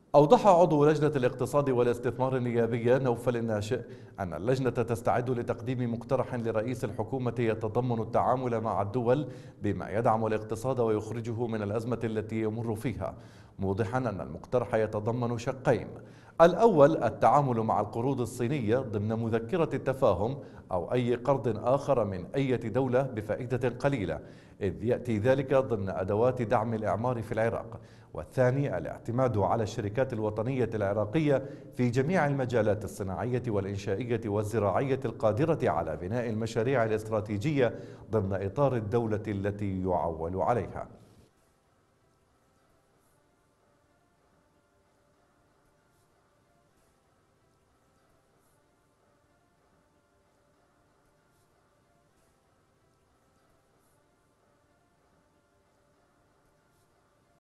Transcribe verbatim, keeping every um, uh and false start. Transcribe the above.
أوضح عضو لجنة الاقتصاد والاستثمار النيابية نوفل الناشئ أن اللجنة تستعد لتقديم مقترح لرئيس الحكومة يتضمن التعامل مع الدول بما يدعم الاقتصاد ويخرجه من الأزمة التي يمر فيها، موضحا أن المقترح يتضمن شقين: الأول التعامل مع القروض الصينية ضمن مذكرة التفاهم أو أي قرض آخر من أي دولة بفائدة قليلة، إذ يأتي ذلك ضمن أدوات دعم الإعمار في العراق. والثاني الاعتماد على الشركات الوطنية العراقية في جميع المجالات الصناعية والإنشائية والزراعية القادرة على بناء المشاريع الاستراتيجية ضمن إطار الدولة التي يعول عليها.